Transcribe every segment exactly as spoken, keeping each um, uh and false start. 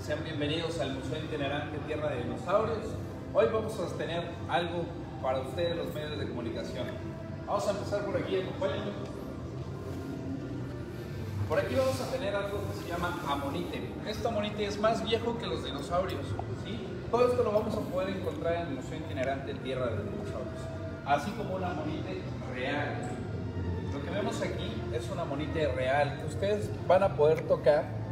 Sean bienvenidos al Museo Itinerante Tierra de Dinosaurios. Hoy vamos a tener algo para ustedes, los medios de comunicación. Vamos a empezar por aquí, acompáñenme. Por aquí vamos a tener algo que se llama amonite. Este amonite es más viejo que los dinosaurios, ¿sí? Todo esto lo vamos a poder encontrar en el Museo Itinerante Tierra de Dinosaurios, así como un amonite real. Lo que vemos aquí es un amonite real que ustedes van a poder tocar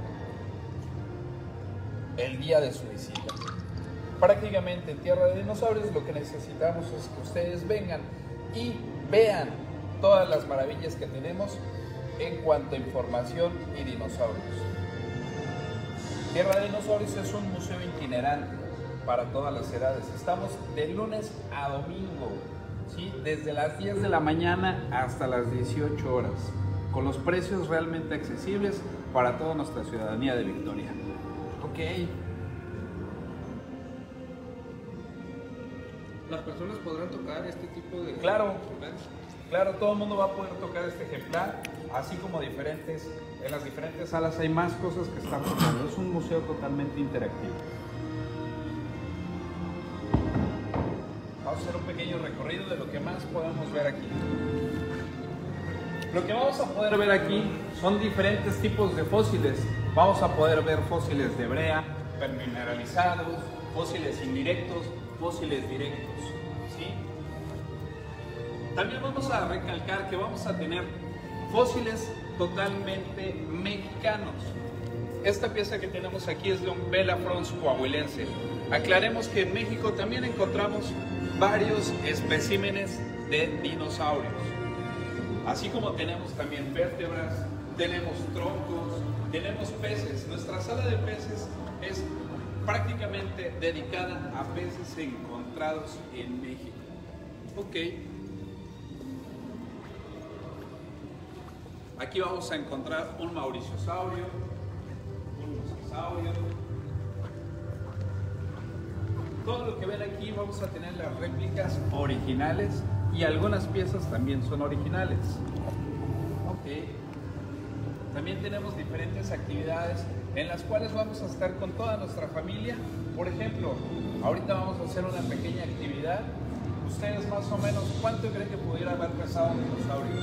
el día de su visita. Prácticamente en Tierra de Dinosaurios lo que necesitamos es que ustedes vengan y vean todas las maravillas que tenemos en cuanto a información y dinosaurios. Tierra de Dinosaurios es un museo itinerante para todas las edades. Estamos de lunes a domingo, ¿sí? Desde las diez de la mañana hasta las dieciocho horas, con los precios realmente accesibles para toda nuestra ciudadanía de Victoria. Ok. ¿Las personas podrán tocar este tipo de...? Claro, claro, todo el mundo va a poder tocar este ejemplar, así como diferentes, en las diferentes salas hay más cosas que están tocando. Es un museo totalmente interactivo. Vamos a hacer un pequeño recorrido de lo que más podemos ver aquí. Lo que vamos a poder ver aquí son diferentes tipos de fósiles. Vamos a poder ver fósiles de brea, permineralizados, fósiles indirectos, fósiles directos, ¿sí? También vamos a recalcar que vamos a tener fósiles totalmente mexicanos. Esta pieza que tenemos aquí es de un Belafrons coahuilense. Aclaremos que en México también encontramos varios especímenes de dinosaurios. Así como tenemos también vértebras, tenemos troncos, tenemos peces. Nuestra sala de peces es prácticamente dedicada a peces encontrados en México. Ok. Aquí vamos a encontrar un mauriciosaurio, un mosasaurio. Todo lo que ven aquí vamos a tener las réplicas originales y algunas piezas también son originales. Ok. También tenemos diferentes actividades en las cuales vamos a estar con toda nuestra familia. Por ejemplo, ahorita vamos a hacer una pequeña actividad. Ustedes más o menos, ¿cuánto creen que pudiera haber pesado un dinosaurio?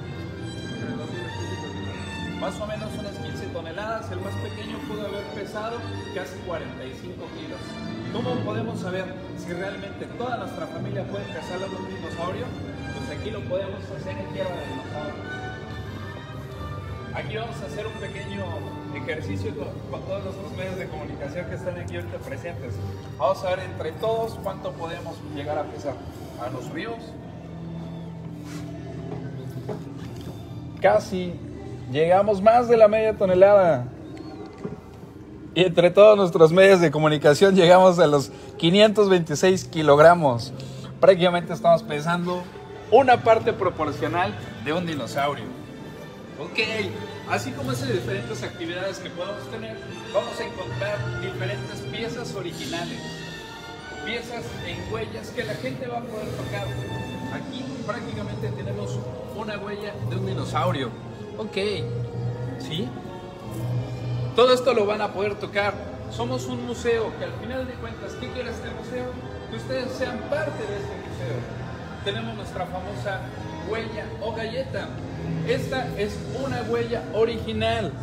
Más o menos unas quince toneladas. El más pequeño pudo haber pesado casi cuarenta y cinco kilos. ¿Cómo podemos saber si realmente toda nuestra familia puede pesar a un dinosaurio? Pues aquí lo podemos hacer en Tierra de Dinosaurios. Aquí vamos a hacer un pequeño ejercicio con, con todos nuestros medios de comunicación que están aquí ahorita presentes. Vamos a ver entre todos cuánto podemos llegar a pesar. A los ríos. Casi llegamos más de la media tonelada. Y entre todos nuestros medios de comunicación llegamos a los quinientos veintiséis kilogramos. Prácticamente estamos pesando una parte proporcional de un dinosaurio. Ok, así como esas diferentes actividades que podemos tener, vamos a encontrar diferentes piezas originales, piezas en huellas que la gente va a poder tocar. Aquí prácticamente tenemos una huella de un dinosaurio. Ok, ¿sí? Todo esto lo van a poder tocar. Somos un museo que al final de cuentas, ¿qué quiere este museo? Que ustedes sean parte de este museo. Tenemos nuestra famosa huella o galleta. Esta es una huella original.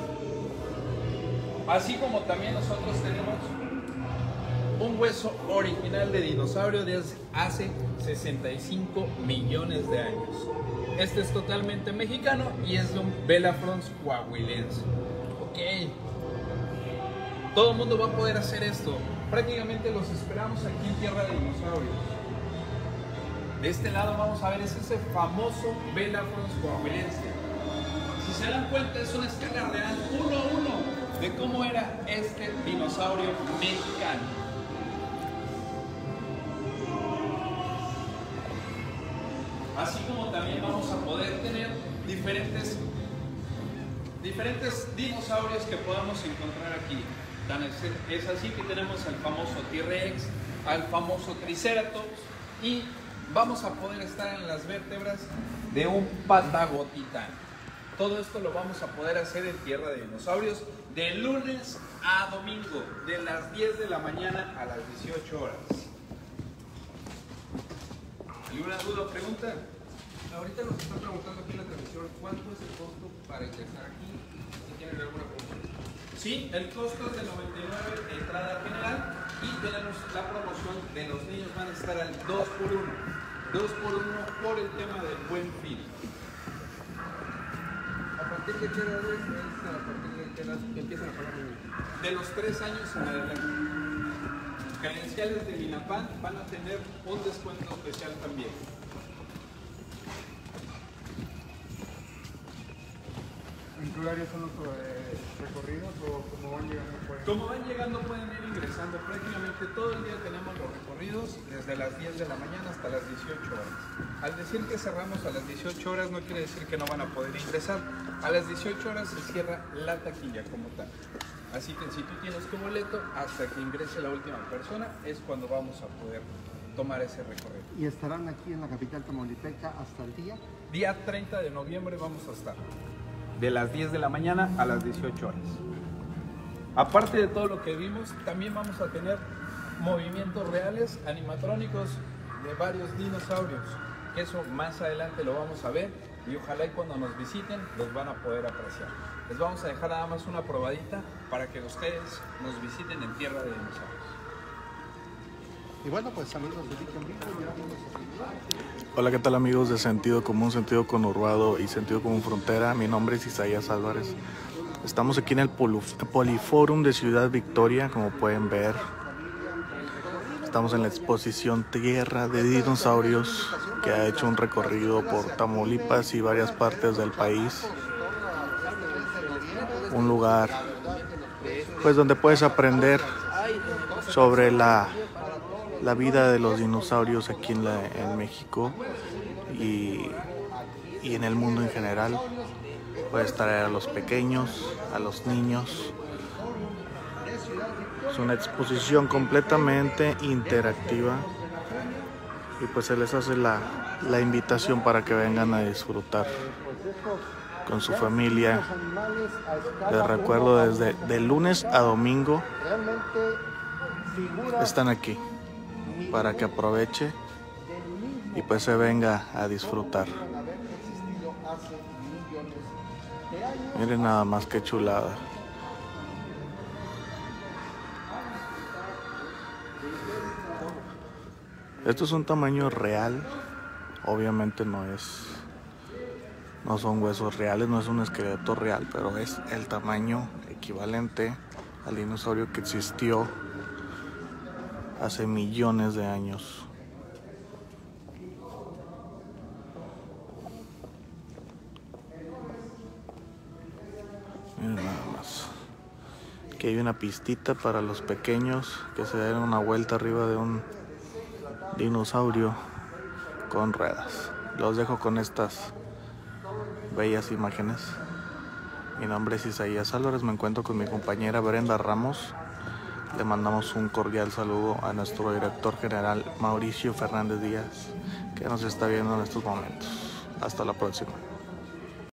Así como también nosotros tenemos un hueso original de dinosaurio de hace sesenta y cinco millones de años. Este es totalmente mexicano y es de un Belafrons coahuilense. Ok. Todo el mundo va a poder hacer esto. Prácticamente los esperamos aquí en Tierra de Dinosaurios. De este lado vamos a ver, es ese famoso Belafrons coahuilense. Si se dan cuenta, es una escala real uno a uno de cómo era este dinosaurio mexicano. Así como también vamos a poder tener diferentes, diferentes dinosaurios que podamos encontrar aquí. Tan es, es así que tenemos al famoso T-Rex, al famoso Triceratops y vamos a poder estar en las vértebras de un Patagotitán. Todo esto lo vamos a poder hacer en Tierra de Dinosaurios de lunes a domingo, de las diez de la mañana a las dieciocho horas. ¿Alguna duda o pregunta? Ahorita nos están preguntando aquí en la transmisión cuánto es el costo para ingresar aquí, si tienen alguna promoción. Sí, el costo es de noventa y nueve de entrada general y tenemos la promoción de los niños, van a estar al dos por uno. dos por uno por el tema del Buen Fin. ¿A partir de qué edad es? Es a partir de qué edad empiezan a pagar los niños? De los tres años en adelante. Credenciales del INAPAN van a tener un descuento especial también. ¿En qué horario son los eh, recorridos o cómo van llegando? Pueden... Como van llegando pueden ir ingresando, prácticamente todo el día tenemos los recorridos desde las diez de la mañana hasta las dieciocho horas. Al decir que cerramos a las dieciocho horas no quiere decir que no van a poder ingresar. A las dieciocho horas se cierra la taquilla como tal. Así que si tú tienes tu boleto, hasta que ingrese la última persona es cuando vamos a poder tomar ese recorrido. ¿Y estarán aquí en la capital tamaulipeca hasta el día? Día treinta de noviembre vamos a estar. De las diez de la mañana a las dieciocho horas. Aparte de todo lo que vimos, también vamos a tener movimientos reales, animatrónicos de varios dinosaurios. Que eso más adelante lo vamos a ver y ojalá y cuando nos visiten los van a poder apreciar. Les vamos a dejar nada más una probadita para que ustedes nos visiten en Tierra de Dinosaurios. Y bueno, pues amigos de Dicho en Vivo, llevamos a... Hola, ¿qué tal amigos de Sentido Común, Sentido Conurbado y Sentido Común Frontera? Mi nombre es Isaías Álvarez. Estamos aquí en el Poliforum de Ciudad Victoria, como pueden ver. Estamos en la exposición Tierra de Dinosaurios, que ha hecho un recorrido por Tamaulipas y varias partes del país. Un lugar pues donde puedes aprender sobre la, la vida de los dinosaurios aquí en, la, en México y, y en el mundo en general. Puedes traer a los pequeños, a los niños. Es una exposición completamente interactiva y pues se les hace la, la invitación para que vengan a disfrutar con su familia. Les recuerdo, desde de lunes a domingo están aquí para que aproveche y pues se venga a disfrutar. Miren nada más que chulada. Esto es un tamaño real, obviamente no es, no son huesos reales, no es un esqueleto real, pero es el tamaño equivalente al dinosaurio que existió hace millones de años. Miren nada más. Aquí hay una pistita para los pequeños que se den una vuelta arriba de un dinosaurio con ruedas. Los dejo con estas bellas imágenes. Mi nombre es Isaías Álvarez, me encuentro con mi compañera Brenda Ramos. Le mandamos un cordial saludo a nuestro director general Mauricio Fernández Díaz, que nos está viendo en estos momentos. Hasta la próxima.